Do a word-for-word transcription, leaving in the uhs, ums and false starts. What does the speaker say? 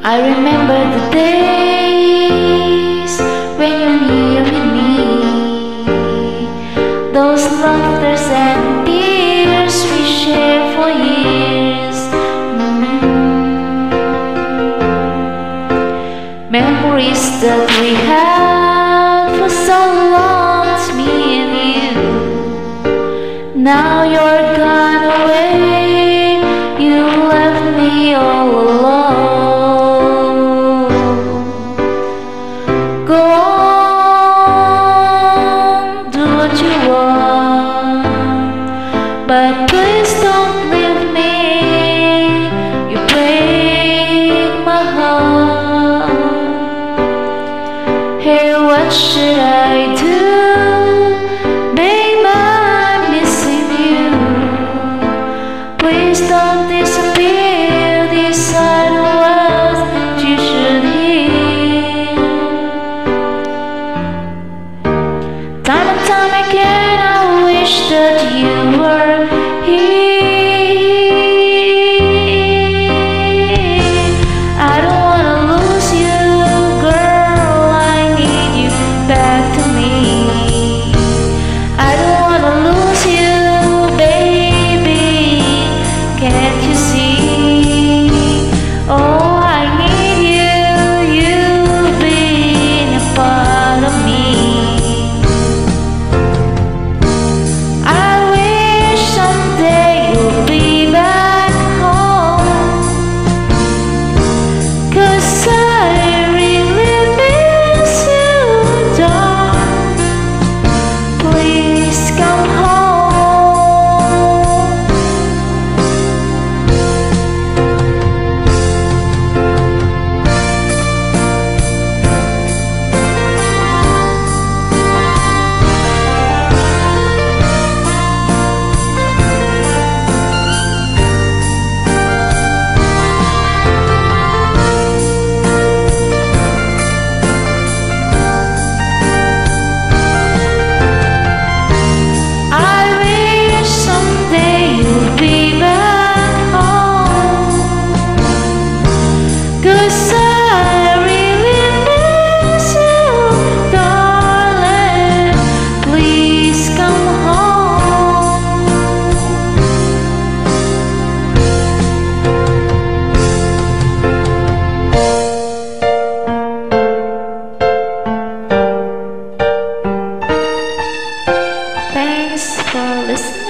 I remember the days when you're near with me, those laughters and tears we shared for years. mm. Memories that we had for so long, it's me and you. Now you're gone away, you left me all alone. Go on, do what you want, but please don't leave me. You break my heart. Hey, what should I do? Babe, I'm missing you. Please don't disappear. These are the words that you should hear. Time and time again I wish that you were here. I don't wanna lose you, girl, I need you back to me. I don't wanna lose you, baby, can't you see? Oh, I need you, you being a part of me. I wish someday you'll be back home, 'cause I really miss you, darling. Please come home. I wish someday you'll be back home, 'cause I really miss you, darling. Please come home. Thanks for listening.